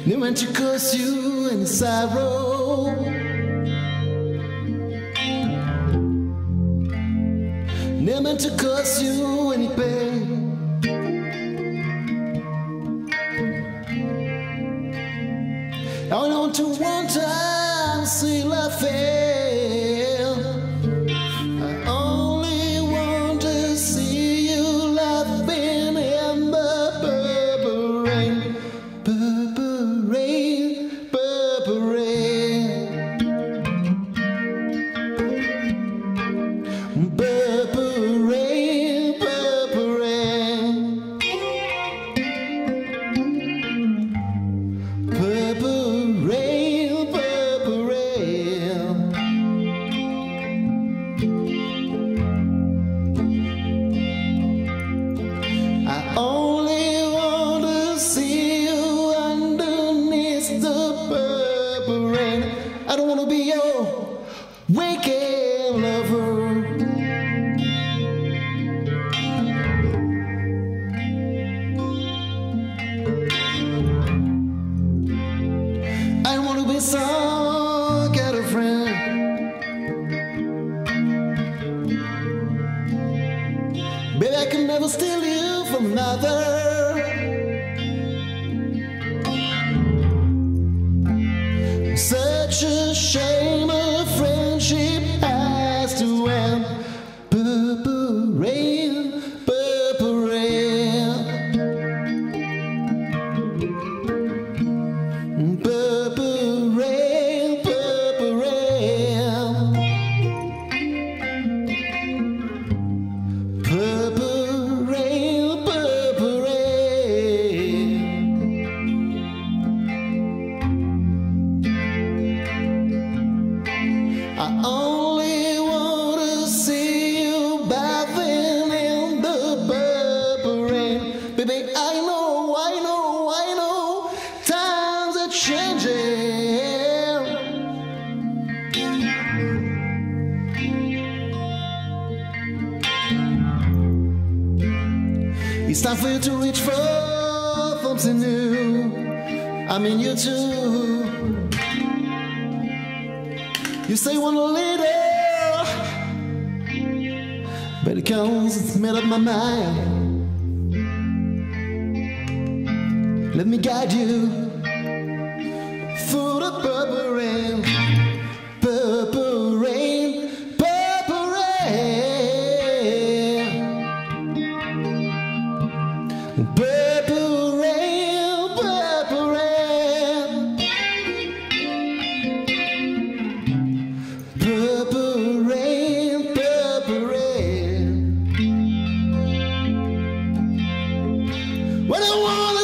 They went to curse you in sorrow. They meant to curse you in pain. I want to one time see love fail. I only want to see you laughing in the purple rain, purple rain, purple rain, purple rain, purple rain, purple. I don't want to be your waking lover. I don't want to be some kind of friend. Baby, I can never steal you from another. Such a shame a friendship has to end. Purple rain, purple rain, purple rain, purple rain, purple rain, purple rain. I only want to see you bathing in the purple rain. Baby, I know, times are changing. It's time for you to reach for something new. I mean you too. You say one little, but it comes, it's made up my mind. Let me guide you through the purple rain, purple rain, purple rain, purple rain, purple rain. Purple rain, purple rain. What I want.